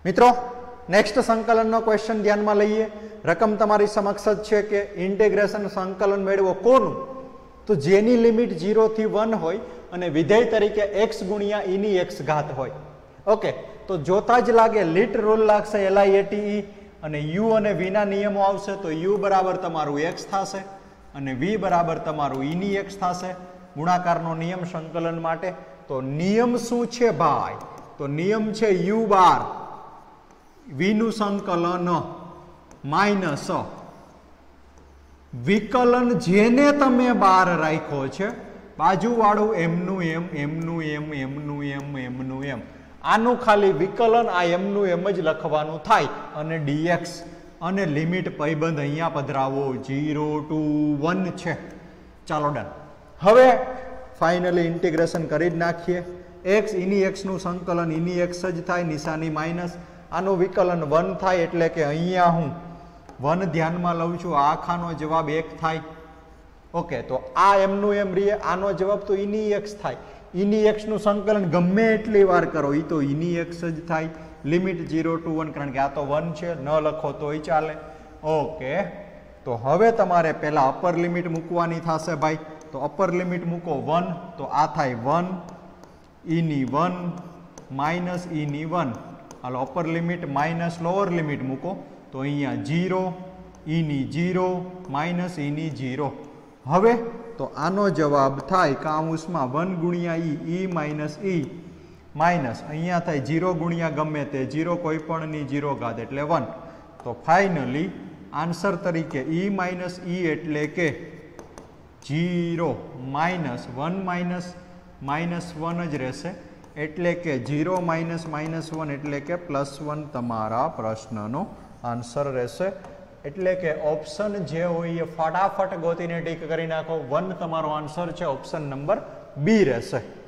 मित्रों नेक्स्ट संकलन क्वेश्चन ध्यान में लईए। रकम तमारी समक्ष ज छे के इंटेग्रेशन संकलन मेळवो कोनु तो जेनी लिमिट 0 થી 1 होय अने विधेय तरीके x गुणिया e नी x घात होय। ओके तो जोता ज लागे लीट रूल लागशे LIATE अने u अने v ना नियमो आवशे तो u बराबर तमारू x थशे अने v बराबर तमारू e नी x थशे। गुणाकारनो नियम संकलन माटे तो नियम शुं छे भाई? तो नियम छे u बार v नु संकलन माइनस विकलन जेने तमे बार राख्यो छे बाजूवाळू m नु m m नु m m नु m m नु m आनु खाली विकलन आ m नु m ज लखवानुं थाय अने dx अने लिमिट पयबंध अहींया पधरावो 0 to 1 छे। चालो डन। हवे फाइनली इंटीग्रेशन करी ज नाखीए। x e नी x नु संकलन e नी x ज थाय निशानी माइनस आनु विकलन 1 थाय एटले के अहींया हूँ 1 ध्यान में लઉં છું आखानो जवाब 1 थाय। ओके तो आ m नु m रीए आनो जवाब तो e नी x थाय। e नी x नु संकलन गमे एटली वार करो ई तो e नी x ज थाय। लिमिट 0 to 1 कारण के आ तो 1 छे न लखो तोय चाले। ओके तो हवे तमारे पहला अपर लिमिट मूकवानी थशे भाई। तो अपर लिमिट मूको 1 तो आ थाय 1 e नी 1 माइनस e नी 1। हालो upper limit minus lower limit मूको तो अहींया 0 e नी 0 माइनस e नी 0। हवे तो आनो जवाब थाय काउंसमां 1 गुणिया e माइनस e माइनस अहींया थाय 0 गुणिया गमे ते 0 कोईपण नी 0 घात एटले 1। तो फाइनली आंसर तरीके e माइनस e एटले के 0 माइनस 1 माइनस 1 ज रहेशे एटले के 0 माइनस 1 एटले के +1 तमारा प्रश्ननो आंसर रहेशे। एटले के ऑप्शन जे होय ए फटाफट गोतीने टीक करी नाखो। 1 तमारो आंसर छे ऑप्शन नंबर बी रहेशे।